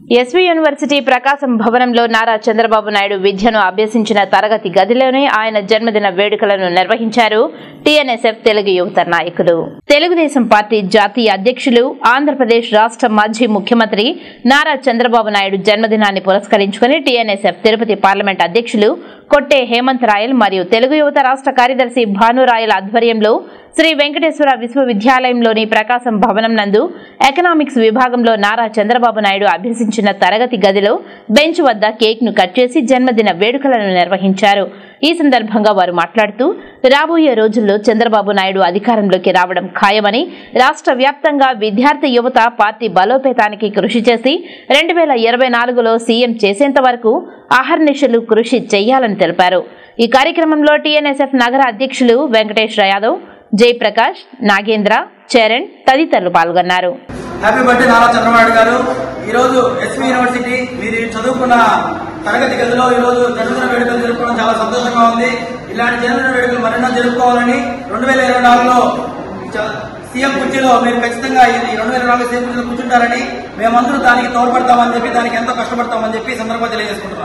SV university ప్రకాశం భవనంలో నారా చంద్రబాబు నాయుడు విద్యను అభ్యసించిన తరగతి గదిలోనే ఆయన జన్మదిన వేడుకలను నిర్వహించారు టీఎన్ఎస్ఎఫ్ తెలుగు యువత నాయకులు. తెలుగుదేశం పార్టీ జాతీయ అధ్యక్షులు, ఆంధ్రప్రదేశ్ రాష్ట్ర మాజీ ముఖ్యమంత్రి నారా చంద్రబాబు నాయుడు జన్మదినాన్ని పురస్కరించుకుని టీఎన్ఎస్ఎఫ్ తిరుపతి పార్లమెంట్ అధ్యక్షులు కొట్టే హేమంత్ రాయల్ మరియు తెలుగు యువత రాష్ట్ర కార్యదర్శి భానురాయల ఆధ్వర్యంలో శ్రీ వెంకటేశ్వర విశ్వవిద్యాలయంలోని ప్రకాశం భవనం నందు ఎకనామిక్స్ విభాగంలో నారా చంద్రబాబు నాయుడు అభ్యసించిన తరగతి గదిలో బెంచ్ వద్ద కేక్ ను కట్ చేసి జన్మదిన వేడుకలను నిర్వహించారు. ఈ సందర్భంగా వారు మాట్లాడుతూ రాబోయే రోజుల్లో చంద్రబాబు నాయుడు అధికారంలోకి రావడం ఖాయమని, రాష్ట్ర వ్యాప్తంగా విద్యార్థి యువత పార్టీ బలోపేతానికి కృషి చేసి 2024లో సీఎం చేసేంత వరకు అహర్నిశలు కృషి చేయాలని తెలిపారు. ఈ కార్యక్రమంలో టీఎన్ఎస్ఎఫ్ నగర అధ్యక్షులు వెంకటేష్ యాదవ్, జయప్రకాష్, నాగేంద్ర, చరణ్ తదితరులు పాల్గొన్నారు. హ్యాపీ బర్త్డే నారా చంద్రబాబు గారు. ఈ రోజు ఎస్వి యూనివర్సిటీ మీరు చదువుకున్న తరగతి గదిలో ఈ రోజు జన్మదిన వేడుకలు జరుపుకోవడం చాలా సంతోషంగా ఉంది. ఇలాంటి జన్మదిన వేడుకలు మరెన్నో జరుపుకోవాలని 2024లో సీఎం కుర్చీలో మీరు ఖచ్చితంగా ఈ 2024 సీఎం కుర్చీలో కూర్చుంటారని మేమందరూ దానికి తోడ్పడతామని చెప్పి, దానికి ఎంతో కష్టపడతామని చెప్పి సందర్భంగా తెలియజేసుకుంటున్నాం.